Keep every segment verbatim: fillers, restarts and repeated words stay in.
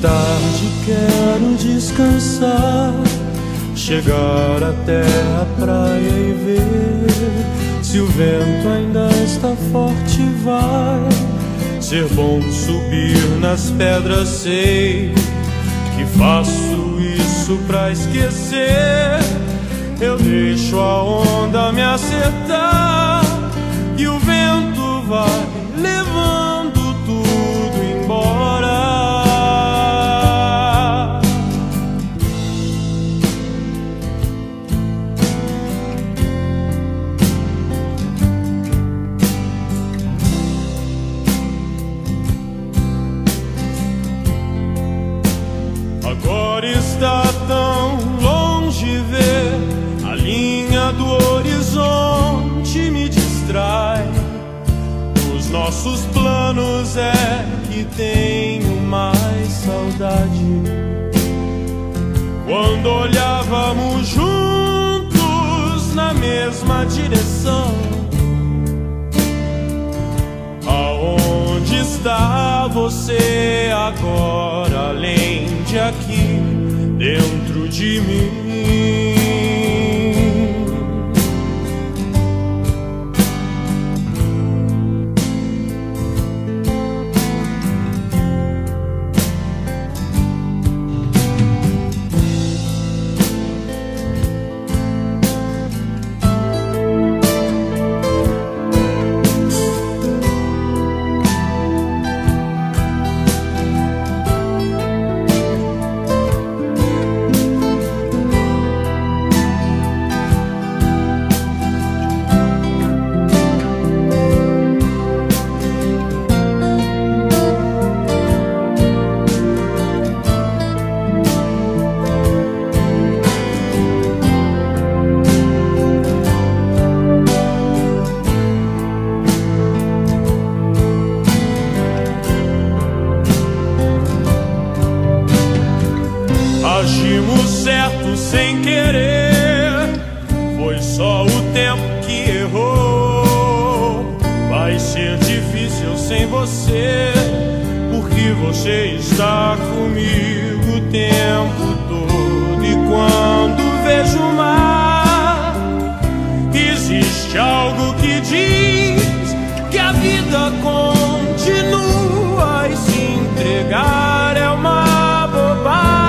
tarde quero descansar, chegar até a praia e ver se o vento ainda está forte. Vai ser bom subir nas pedras, sei que faço isso pra esquecer. Eu deixo a onda me acertar e o vento vai levando tudo embora. Agora está tão longe ver a linha do horizonte, me distrai. Os nossos planos é que tenho mais saudade. Quando olhávamos juntos na mesma direção, aonde está você agora, além de aqui dentro de mim? Agimos certo sem querer, foi só o tempo que errou. Vai ser difícil sem você, porque você está comigo o tempo todo. E quando vejo o mar, existe algo que diz que a vida continua, e se entregar é uma bobagem.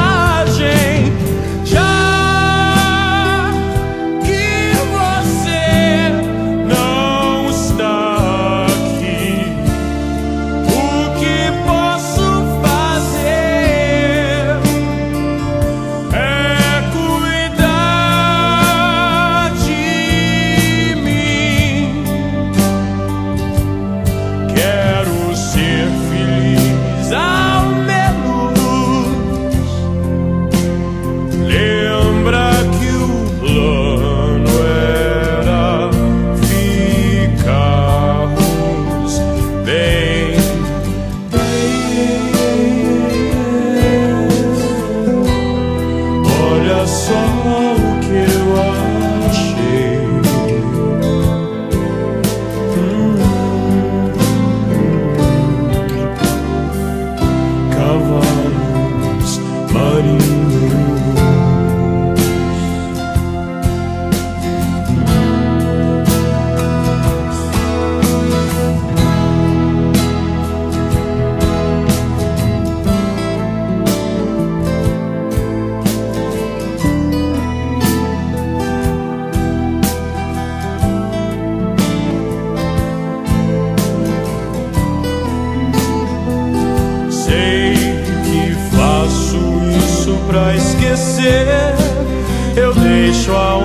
Já que você não está aqui, o que posso fazer é cuidar de mim. Quero ser feliz ao menos. Lembra que o plano era ficarmos bem. Olha só o que eu achei. hum. Cavalos marinhos. Sei que faço isso pra esquecer. Eu deixo a